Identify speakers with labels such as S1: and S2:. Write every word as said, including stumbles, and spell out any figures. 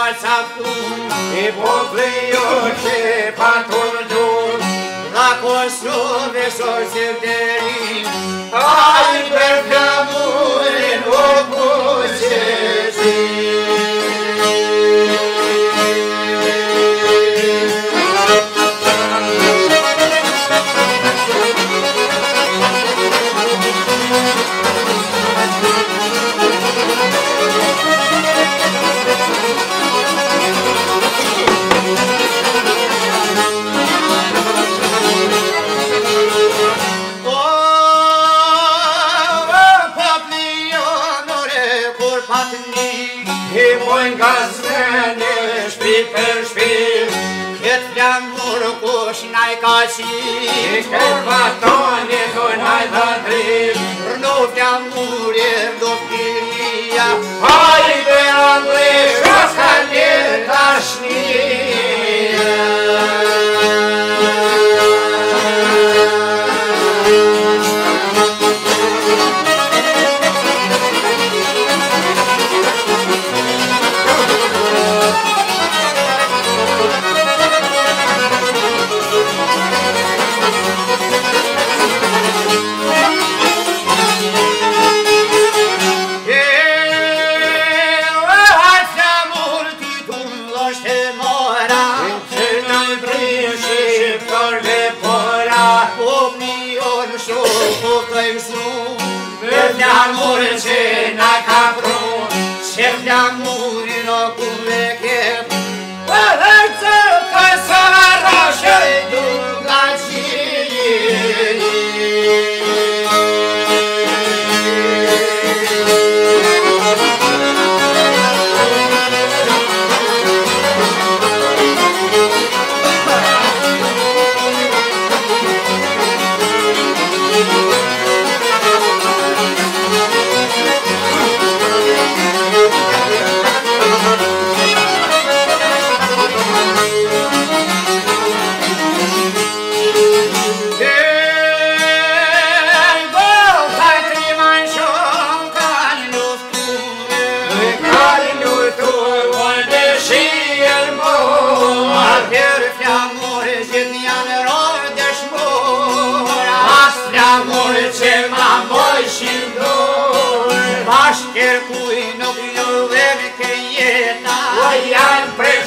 S1: țaptun, e poplioce paturdun, la Kosove sorsir derin, ai per flamuri în obucezi. Mojn gazmene shpil për shpil, ket flamur kush naj ka qil, ket patoni ku naj dha dril, rno flamuri rno filia, hajde andri shka një dashnia. Flamuri që na ka prun, që flamuri në kuve kep, edhe që kësara shëjdu nga qiri. Bashkër kuj nuk ju dhe ke jeta, janë pre